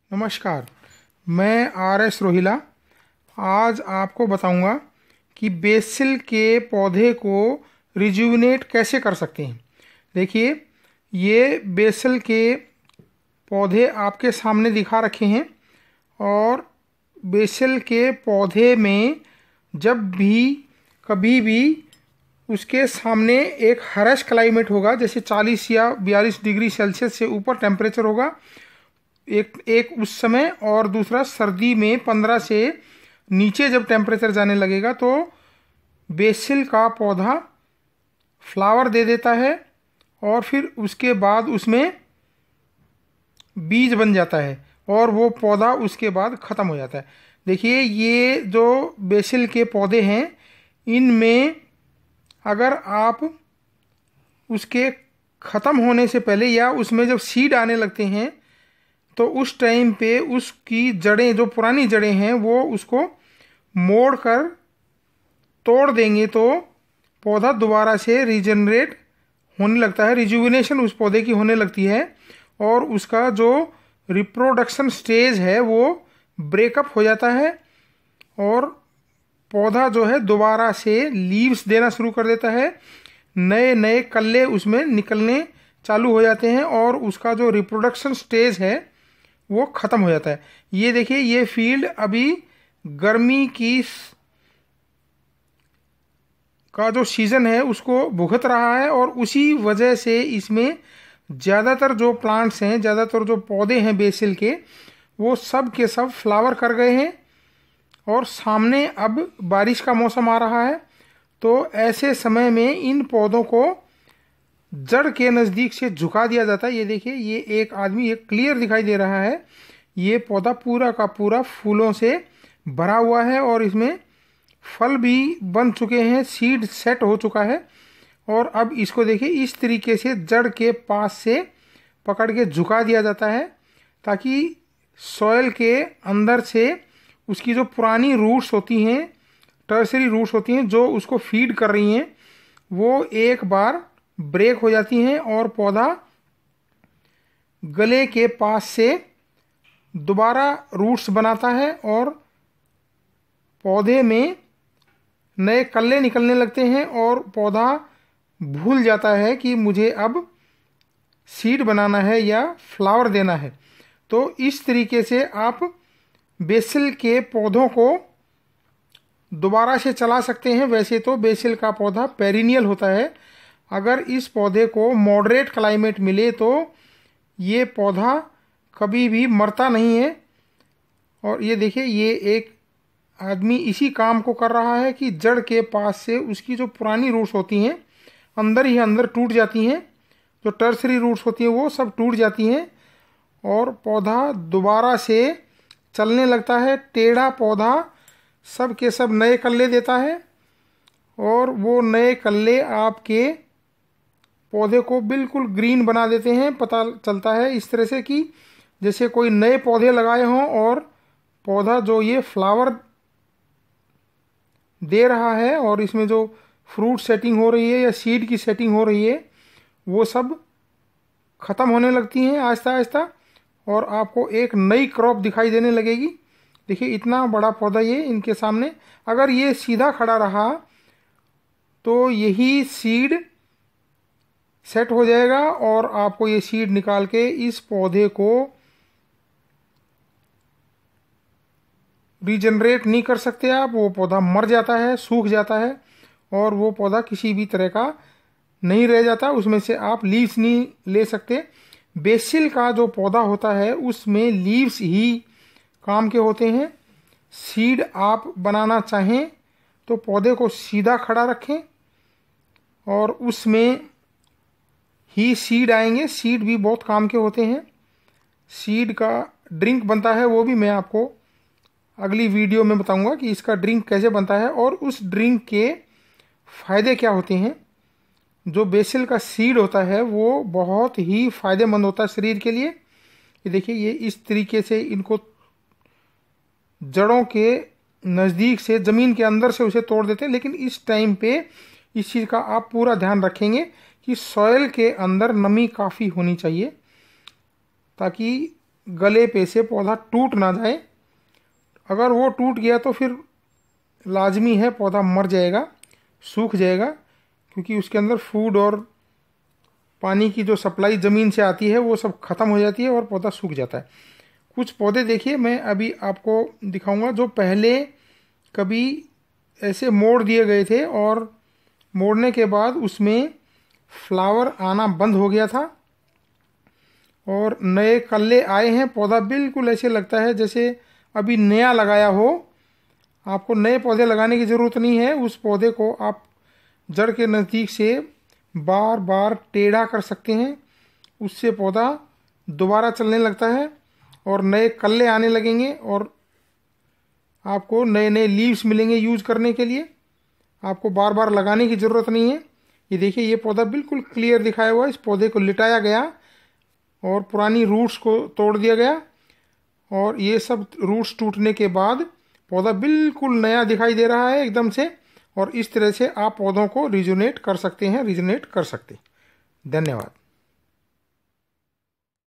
नमस्कार। मैं आर.एस. रोहिला आज आपको बताऊंगा कि बेसिल के पौधे को रिजुविनेट कैसे कर सकते हैं। देखिए, ये बेसिल के पौधे आपके सामने दिखा रखे हैं और बेसिल के पौधे में जब भी कभी भी उसके सामने एक हर्श क्लाइमेट होगा, जैसे 40 या 42 डिग्री सेल्सियस से ऊपर टेम्परेचर होगा एक उस समय, और दूसरा सर्दी में 15 से नीचे जब टेम्परेचर जाने लगेगा तो बेसिल का पौधा फ्लावर दे देता है और फिर उसके बाद उसमें बीज बन जाता है और वो पौधा उसके बाद ख़त्म हो जाता है। देखिए, ये जो बेसिल के पौधे हैं, इनमें अगर आप उसके ख़त्म होने से पहले या उसमें जब सीड आने लगते हैं तो उस टाइम पे उसकी जड़ें, जो पुरानी जड़ें हैं, वो उसको मोड़ कर तोड़ देंगे तो पौधा दोबारा से रीजनरेट होने लगता है, रिजुविनेशन उस पौधे की होने लगती है और उसका जो रिप्रोडक्शन स्टेज है वो ब्रेकअप हो जाता है और पौधा जो है दोबारा से लीव्स देना शुरू कर देता है। नए नए कल्ले उसमें निकलने चालू हो जाते हैं और उसका जो रिप्रोडक्शन स्टेज है वो ख़त्म हो जाता है। ये देखिए, ये फील्ड अभी गर्मी का जो सीज़न है उसको भुगत रहा है और उसी वजह से इसमें ज़्यादातर जो प्लांट्स हैं, ज़्यादातर जो पौधे हैं बेसिल के, वो सब के सब फ्लावर कर गए हैं और सामने अब बारिश का मौसम आ रहा है। तो ऐसे समय में इन पौधों को जड़ के नज़दीक से झुका दिया जाता है। ये देखिए, ये एक आदमी, एक क्लियर दिखाई दे रहा है, ये पौधा पूरा का पूरा फूलों से भरा हुआ है और इसमें फल भी बन चुके हैं, सीड सेट हो चुका है। और अब इसको देखिए, इस तरीके से जड़ के पास से पकड़ के झुका दिया जाता है ताकि सॉइल के अंदर से उसकी जो पुरानी रूट्स होती हैं, टर्सरी रूट्स होती हैं, जो उसको फीड कर रही हैं, वो एक बार ब्रेक हो जाती हैं और पौधा गले के पास से दोबारा रूट्स बनाता है और पौधे में नए कल्ले निकलने लगते हैं और पौधा भूल जाता है कि मुझे अब सीड बनाना है या फ्लावर देना है। तो इस तरीके से आप बेसिल के पौधों को दोबारा से चला सकते हैं। वैसे तो बेसिल का पौधा पेरिनियल होता है, अगर इस पौधे को मॉडरेट क्लाइमेट मिले तो ये पौधा कभी भी मरता नहीं है। और ये देखिए, ये एक आदमी इसी काम को कर रहा है कि जड़ के पास से उसकी जो पुरानी रूट्स होती हैं अंदर ही अंदर टूट जाती हैं, जो टर्सरी रूट्स होती हैं वो सब टूट जाती हैं और पौधा दोबारा से चलने लगता है। टेढ़ा पौधा सब के सब नए कल्ले देता है और वो नए कल्ले आपके पौधे को बिल्कुल ग्रीन बना देते हैं। पता चलता है इस तरह से कि जैसे कोई नए पौधे लगाए हों और पौधा जो ये फ्लावर दे रहा है और इसमें जो फ्रूट सेटिंग हो रही है या सीड की सेटिंग हो रही है वो सब ख़त्म होने लगती हैं आहिस्ता आहिस्ता और आपको एक नई क्रॉप दिखाई देने लगेगी। देखिए, इतना बड़ा पौधा ये इनके सामने, अगर ये सीधा खड़ा रहा तो यही सीड सेट हो जाएगा और आपको ये सीड निकाल के इस पौधे को रीजनरेट नहीं कर सकते आप। वो पौधा मर जाता है, सूख जाता है और वो पौधा किसी भी तरह का नहीं रह जाता, उसमें से आप लीव्स नहीं ले सकते। बेसिल का जो पौधा होता है उसमें लीव्स ही काम के होते हैं। सीड आप बनाना चाहें तो पौधे को सीधा खड़ा रखें और उसमें ही सीड आएंगे। सीड भी बहुत काम के होते हैं। सीड का ड्रिंक बनता है, वो भी मैं आपको अगली वीडियो में बताऊंगा कि इसका ड्रिंक कैसे बनता है और उस ड्रिंक के फ़ायदे क्या होते हैं। जो बेसिल का सीड होता है वो बहुत ही फ़ायदेमंद होता है शरीर के लिए। ये देखिए, ये इस तरीके से इनको जड़ों के नज़दीक से, ज़मीन के अंदर से उसे तोड़ देते हैं। लेकिन इस टाइम पे इस चीज़ का आप पूरा ध्यान रखेंगे कि सॉइल के अंदर नमी काफ़ी होनी चाहिए ताकि गले पे से पौधा टूट ना जाए। अगर वो टूट गया तो फिर लाजमी है पौधा मर जाएगा, सूख जाएगा, क्योंकि उसके अंदर फूड और पानी की जो सप्लाई ज़मीन से आती है वो सब ख़त्म हो जाती है और पौधा सूख जाता है। कुछ पौधे देखिए मैं अभी आपको दिखाऊंगा जो पहले कभी ऐसे मोड़ दिए गए थे और मोड़ने के बाद उसमें फ्लावर आना बंद हो गया था और नए कल्ले आए हैं। पौधा बिल्कुल ऐसे लगता है जैसे अभी नया लगाया हो। आपको नए पौधे लगाने की ज़रूरत नहीं है। उस पौधे को आप जड़ के नज़दीक से बार बार टेढ़ा कर सकते हैं, उससे पौधा दोबारा चलने लगता है और नए कल्ले आने लगेंगे और आपको नए नए लीव्स मिलेंगे यूज करने के लिए। आपको बार बार लगाने की ज़रूरत नहीं है। ये देखिए ये पौधा बिल्कुल क्लियर दिखाया हुआ है। इस पौधे को लिटाया गया और पुरानी रूट्स को तोड़ दिया गया और ये सब रूट्स टूटने के बाद पौधा बिल्कुल नया दिखाई दे रहा है एकदम से। और इस तरह से आप पौधों को रिजुनेट कर सकते हैं, धन्यवाद।